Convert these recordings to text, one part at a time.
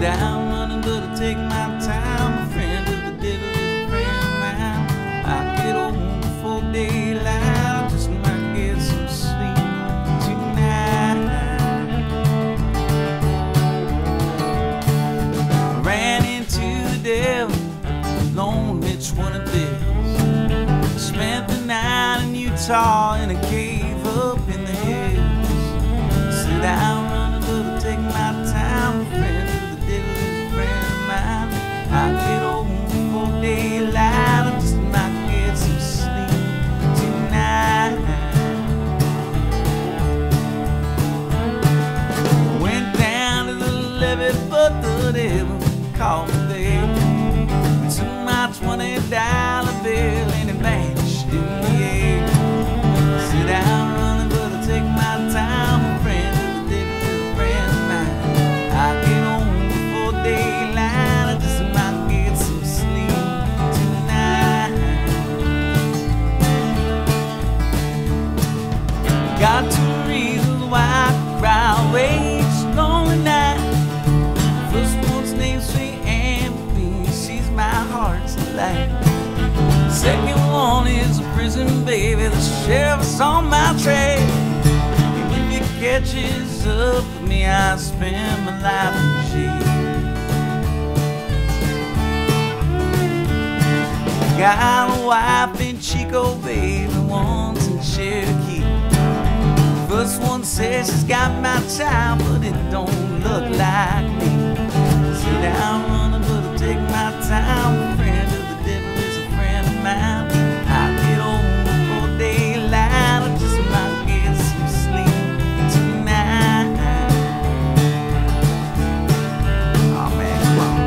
down running, but I take my time. A friend of the devil is a friend of mine. I get home before daylight. I just might get some sleep tonight. I ran into the devil, alone Mitch one of bills. Spent the night in Utah in a cave up in the hills. Sit down running, but I take my time. A friend of the devil is a friend of mine. I get home before daylight. I just might get some sleep tonight. Went down to the levee, but the devil called me there. Took my $20 bill and it vanished in the air. Sit down running, but I take my time. A friend of the devil is a friend of mine. I get home before daylight. I just might get some sleep tonight. Got 2 reasons why I cry away each lonely night. First one's named Sweet Anne, she's my heart's delight. Second one is a prison baby, the sheriff's on my trail. And if he catches up with me, I spend my life in jail. Got a wife in Chico, baby, one's in Cherokee. First one says she's got my child, but it don't look like me. Sit down running, but I take my time. A friend of the devil is a friend of mine. I get home before daylight. I just might get some sleep tonight. Oh man, come on.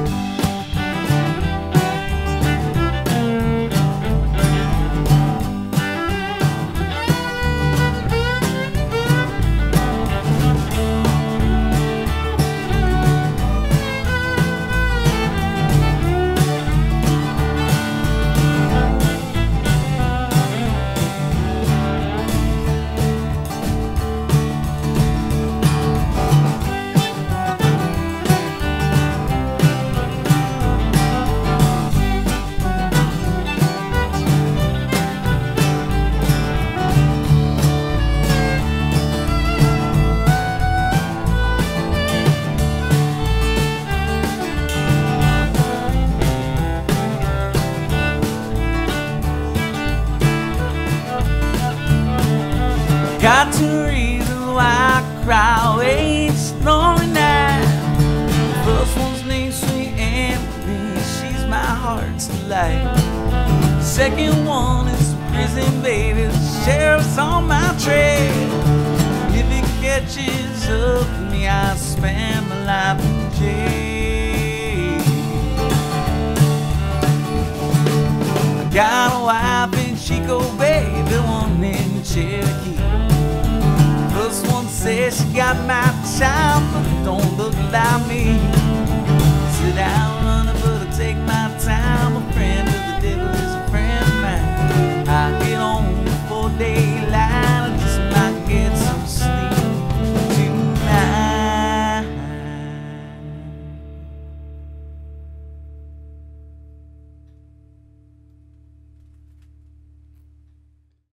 Got 2 reasons why I cry away each lonely night. First one's named Sweet Anne, she's my heart's delight. Second one is prison baby, the sheriff's on my trail. If he catches up with me, I spend my life in jail. I got a wife in Chico, baby, one in Cherokee. First one says she got my child, but it don't